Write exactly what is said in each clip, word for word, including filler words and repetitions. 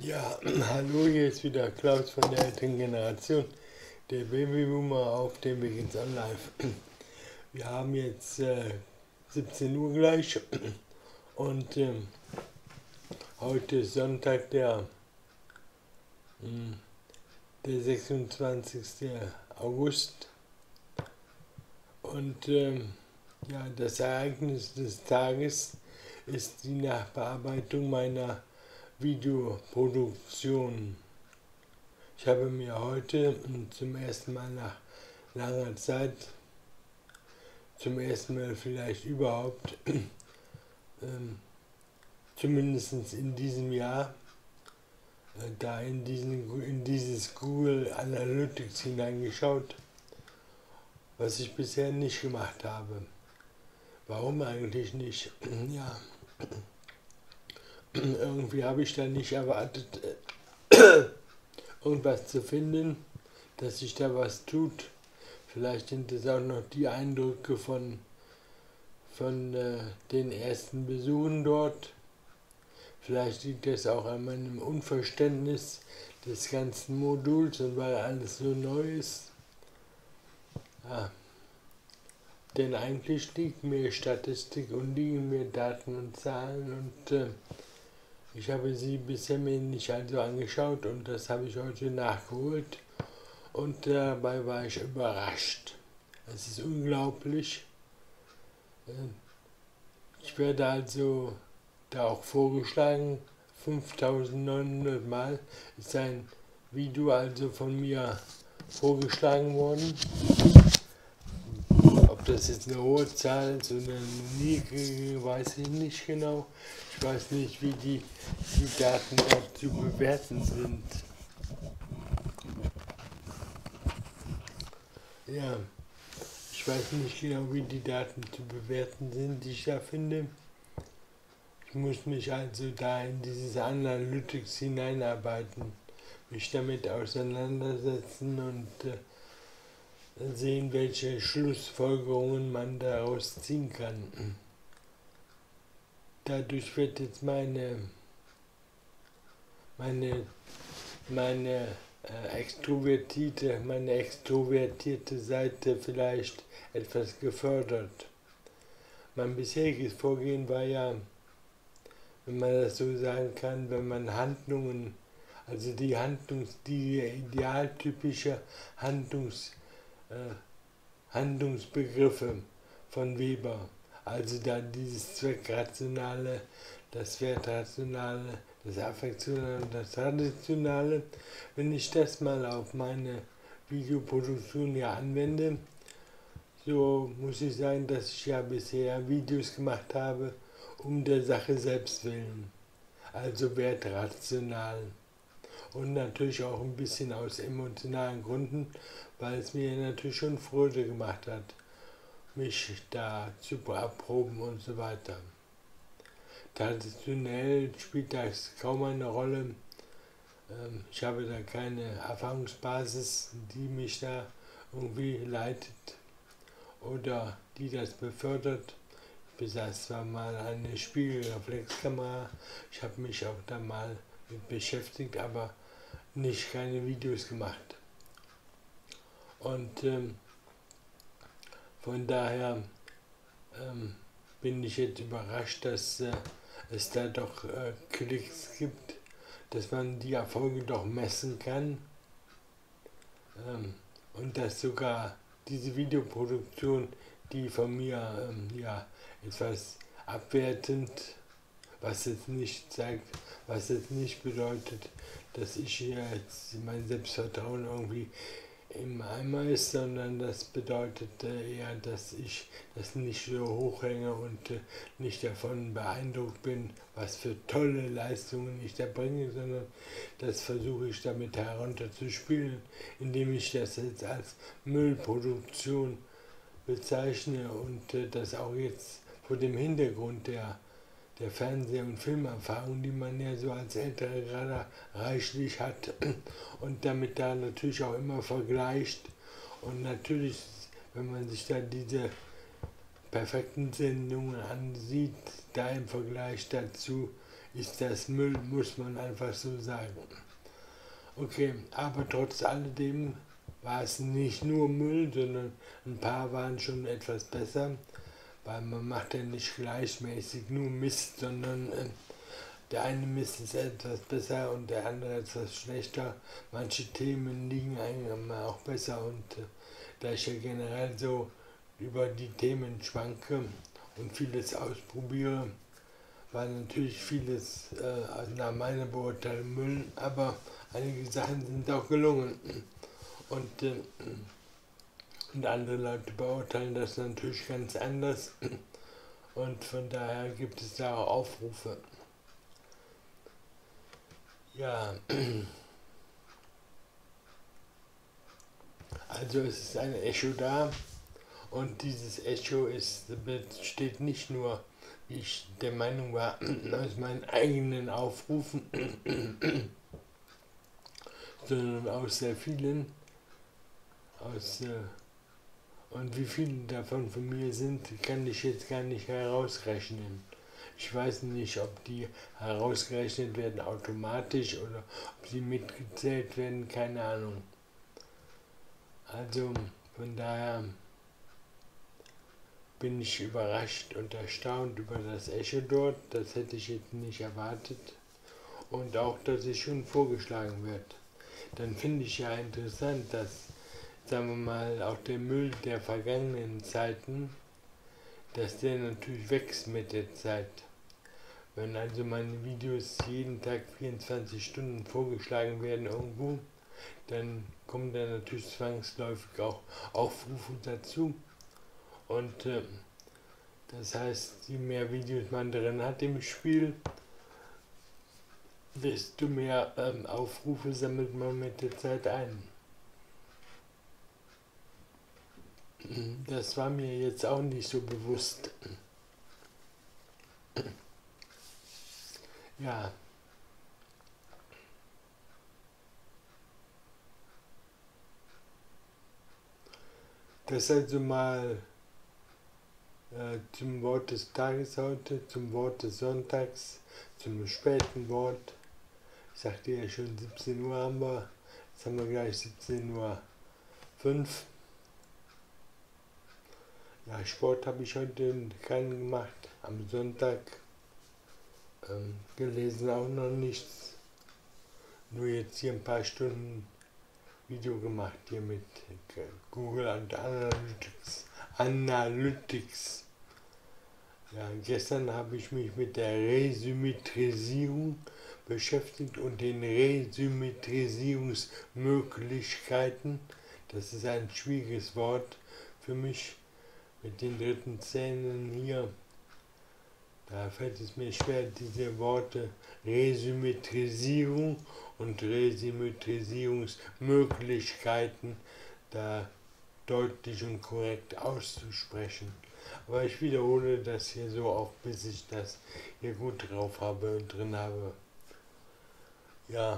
Ja, hallo, hier ist wieder Klaus von der älteren Generation, der Babyboomer auf dem Weg ins On-Live. Wir haben jetzt äh, siebzehn Uhr gleich und ähm, heute ist Sonntag, der, mh, der sechsundzwanzigste August und ähm, ja, das Ereignis des Tages ist die Nachbearbeitung meiner Videoproduktion. Ich habe mir heute zum ersten Mal nach langer Zeit, zum ersten Mal vielleicht überhaupt, ähm, zumindest in diesem Jahr, äh, da in, diesen, in dieses Google Analytics hineingeschaut, was ich bisher nicht gemacht habe. Warum eigentlich nicht? Ja, irgendwie habe ich da nicht erwartet, irgendwas zu finden, dass sich da was tut. Vielleicht sind es auch noch die Eindrücke von, von äh, den ersten Besuchen dort. Vielleicht liegt es auch an meinem Unverständnis des ganzen Moduls und weil alles so neu ist. Ja, denn eigentlich liegt mir Statistik und liegen mir Daten und Zahlen und äh, ich habe sie bisher mir nicht also angeschaut und das habe ich heute nachgeholt und dabei war ich überrascht. Es ist unglaublich. Ich werde also da auch vorgeschlagen, fünftausendneunhundert Mal ist ein Video also von mir vorgeschlagen worden. Ob das jetzt eine hohe Zahl ist oder eine niedrige, weiß ich nicht genau. Ich weiß nicht, wie die, die Daten dort zu bewerten sind. Ja, ich weiß nicht genau, wie die Daten zu bewerten sind, die ich da finde. Ich muss mich also da in dieses Analytics hineinarbeiten, mich damit auseinandersetzen und äh, sehen, welche Schlussfolgerungen man daraus ziehen kann. Dadurch wird jetzt meine, meine, meine äh, extrovertierte, meine extrovertierte Seite vielleicht etwas gefördert. Mein bisheriges Vorgehen war ja, wenn man das so sagen kann, wenn man Handlungen, also die Handlungs, die idealtypische Handlungs, äh, Handlungsbegriffe von Weber, also da dieses Zweckrationale, das Wertrationale, das Affektionale und das Traditionale, wenn ich das mal auf meine Videoproduktion ja anwende, so muss ich sagen, dass ich ja bisher Videos gemacht habe, um der Sache selbst willen, also wertrational. Und natürlich auch ein bisschen aus emotionalen Gründen, weil es mir natürlich schon Freude gemacht hat, mich da zu erproben und so weiter. Traditionell spielt das kaum eine Rolle. Ich habe da keine Erfahrungsbasis, die mich da irgendwie leitet oder die das befördert. Ich besaß zwar mal eine Spiegelreflexkamera, ich habe mich auch da mal mit beschäftigt, aber nicht keine Videos gemacht. Und ähm, von daher ähm, bin ich jetzt überrascht, dass äh, es da doch äh, Klicks gibt, dass man die Erfolge doch messen kann ähm, und dass sogar diese Videoproduktion, die von mir ähm, ja, etwas abwertend, was jetzt nicht zeigt, was jetzt nicht bedeutet, dass ich hier jetzt mein Selbstvertrauen irgendwie im Eimer ist, sondern das bedeutet äh, eher, dass ich das nicht so hochhänge und äh, nicht davon beeindruckt bin, was für tolle Leistungen ich da bringe, sondern das versuche ich damit herunterzuspielen, indem ich das jetzt als Müllproduktion bezeichne und äh, das auch jetzt vor dem Hintergrund der der Fernseh- und Filmerfahrung, die man ja so als Ältere gerade reichlich hat und damit da natürlich auch immer vergleicht. Und natürlich, wenn man sich da diese perfekten Sendungen ansieht, da im Vergleich dazu ist das Müll, muss man einfach so sagen. Okay, aber trotz alledem war es nicht nur Müll, sondern ein paar waren schon etwas besser, weil man macht ja nicht gleichmäßig nur Mist, sondern äh, der eine Mist ist etwas besser und der andere etwas schlechter. Manche Themen liegen einem auch besser und äh, da ich ja generell so über die Themen schwanke und vieles ausprobiere, war natürlich vieles äh, nach meiner Beurteilung Müll, aber einige Sachen sind auch gelungen. Und, äh, und andere Leute beurteilen das natürlich ganz anders. Und von daher gibt es da auch Aufrufe. Ja, also es ist ein Echo da und dieses Echo ist, besteht nicht nur, wie ich der Meinung war, aus meinen eigenen Aufrufen, sondern aus sehr vielen, aus, äh, und wie viele davon von mir sind, kann ich jetzt gar nicht herausrechnen. Ich weiß nicht, ob die herausgerechnet werden automatisch oder ob sie mitgezählt werden, keine Ahnung. Also von daher bin ich überrascht und erstaunt über das Echo dort. Das hätte ich jetzt nicht erwartet. Und auch, dass es schon vorgeschlagen wird. Dann finde ich ja interessant, dass, sagen wir mal, auch der Müll der vergangenen Zeiten, dass der natürlich wächst mit der Zeit. Wenn also meine Videos jeden Tag vierundzwanzig Stunden vorgeschlagen werden irgendwo, dann kommen da natürlich zwangsläufig auch Aufrufe dazu. Und äh, das heißt, je mehr Videos man drin hat im Spiel, desto mehr ähm, Aufrufe sammelt man mit der Zeit ein. Das war mir jetzt auch nicht so bewusst. Ja. Das also mal äh, zum Wort des Tages heute, zum Wort des Sonntags, zum späten Wort. Ich sagte ja schon, siebzehn Uhr haben wir, jetzt haben wir gleich siebzehn Uhr fünf. Ja, Sport habe ich heute keinen gemacht, am Sonntag. Ähm, gelesen auch noch nichts. Nur jetzt hier ein paar Stunden Video gemacht hier mit Google und Analytics. Analytics. Ja, gestern habe ich mich mit der Resymmetrisierung beschäftigt und den Resymmetrisierungsmöglichkeiten. Das ist ein schwieriges Wort für mich mit den dritten Zähnen hier. Da fällt es mir schwer, diese Worte Resymmetrisierung und Resymmetrisierungsmöglichkeiten da deutlich und korrekt auszusprechen. Aber ich wiederhole das hier so oft, bis ich das hier gut drauf habe und drin habe. Ja,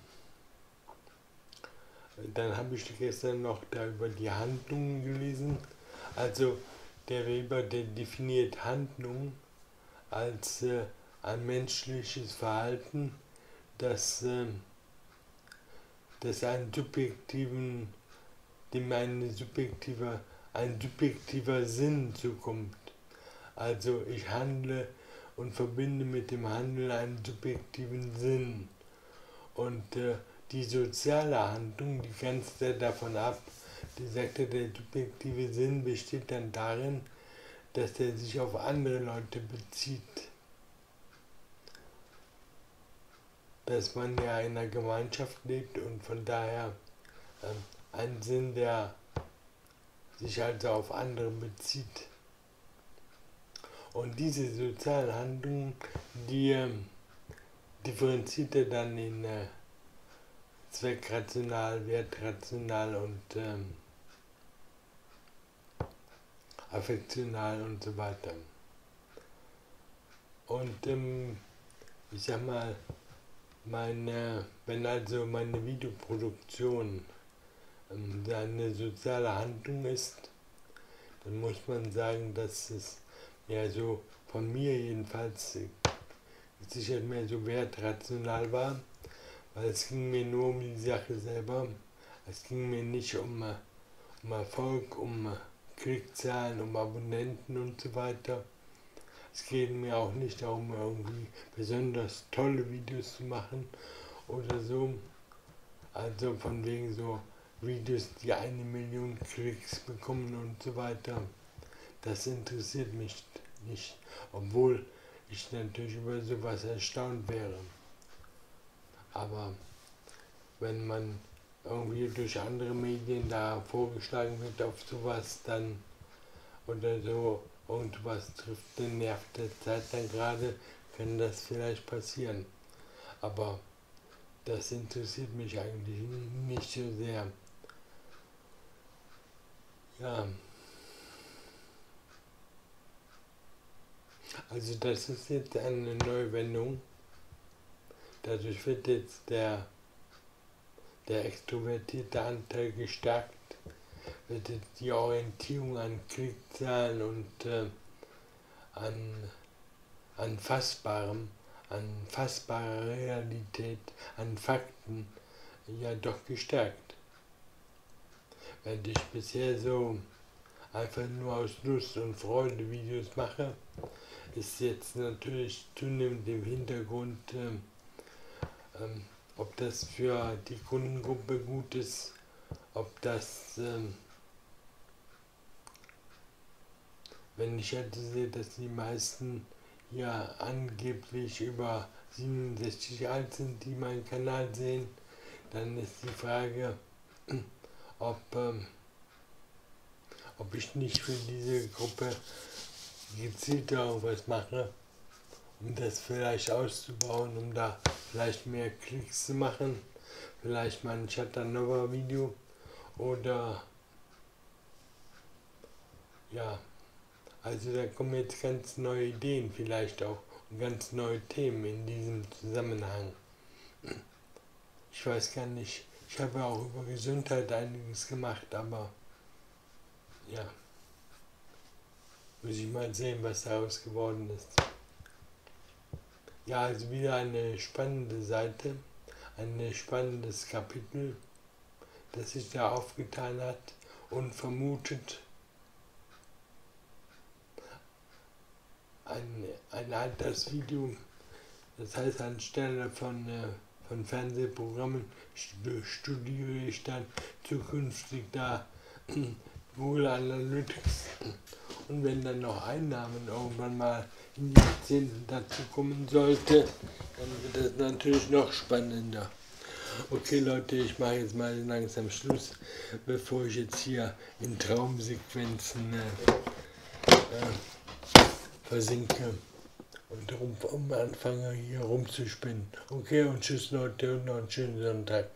dann habe ich gestern noch da über die Handlungen gelesen. Also der Weber, der definiert Handlungen als äh, ein menschliches Verhalten, das, äh, das einen subjektiven, dem eine subjektive, ein subjektiver Sinn zukommt. Also ich handle und verbinde mit dem Handeln einen subjektiven Sinn. Und äh, die soziale Handlung, die grenzt er davon ab. Die sagte, der subjektive Sinn besteht dann darin, dass er sich auf andere Leute bezieht. Dass man ja in einer Gemeinschaft lebt und von daher äh, ein Sinn, der sich also auf andere bezieht. Und diese sozialen Handlungen, die äh, differenziert er dann in äh, zweckrational, wertrational und ähm, affektional und so weiter. Und ähm, ich sag mal, meine, wenn also meine Videoproduktion ähm, eine soziale Handlung ist, dann muss man sagen, dass es ja so von mir jedenfalls sicher mehr so wertrational war, weil es ging mir nur um die Sache selber. Es ging mir nicht um, um Erfolg, um Klickzahlen, um Abonnenten und so weiter. Es geht mir auch nicht darum, irgendwie besonders tolle Videos zu machen oder so. Also von wegen so Videos, die eine Million Klicks bekommen und so weiter. Das interessiert mich nicht, obwohl ich natürlich über sowas erstaunt wäre. Aber wenn man irgendwie durch andere Medien da vorgeschlagen wird auf sowas, dann oder so irgendwas trifft den Nerv der Zeit dann gerade, kann das vielleicht passieren. Aber das interessiert mich eigentlich nicht so sehr. Ja. Also das ist jetzt eine neue Wendung. Dadurch wird jetzt der, der extrovertierte Anteil gestärkt, wird jetzt die Orientierung an Klickzahlen und äh, an, an Fassbarem, an fassbarer Realität, an Fakten ja doch gestärkt. Während ich bisher so einfach nur aus Lust und Freude Videos mache, ist jetzt natürlich zunehmend im Hintergrund, ähm, ähm, ob das für die Kundengruppe gut ist, ob das, ähm, wenn ich halt sehe, dass die meisten ja angeblich über siebenundsechzig alt sind, die meinen Kanal sehen, dann ist die Frage, ob, ähm, ob ich nicht für diese Gruppe gezielt irgendwas mache, um das vielleicht auszubauen, um da vielleicht mehr Klicks zu machen, vielleicht mal ein Chatanova-Video oder ja, also da kommen jetzt ganz neue Ideen vielleicht auch und ganz neue Themen in diesem Zusammenhang. Ich weiß gar nicht, ich habe auch über Gesundheit einiges gemacht, aber ja, muss ich mal sehen, was daraus geworden ist. Ja, also wieder eine spannende Seite, ein spannendes Kapitel, das sich da aufgetan hat, unvermutet. Ein, ein altes Video, das heißt, anstelle von, äh, von Fernsehprogrammen studiere ich dann zukünftig da Google Analytics. Und wenn dann noch Einnahmen irgendwann mal in die Jahrzehnte dazu kommen sollte, dann wird das natürlich noch spannender. Okay Leute, ich mache jetzt mal langsam Schluss, bevor ich jetzt hier in Traumsequenzen äh, äh, versinke und rum, um anfange hier rumzuspinnen. Okay und tschüss Leute und noch einen schönen Sonntag.